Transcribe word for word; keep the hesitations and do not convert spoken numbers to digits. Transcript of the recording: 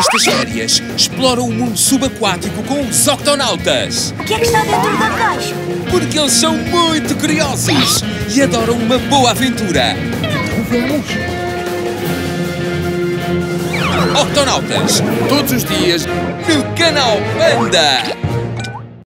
Nestas férias, explora o mundo subaquático com os octonautas. O que é que está dentro da caixa? Porque eles são muito curiosos e adoram uma boa aventura. Então vamos. Octonautas, todos os dias, no canal Panda.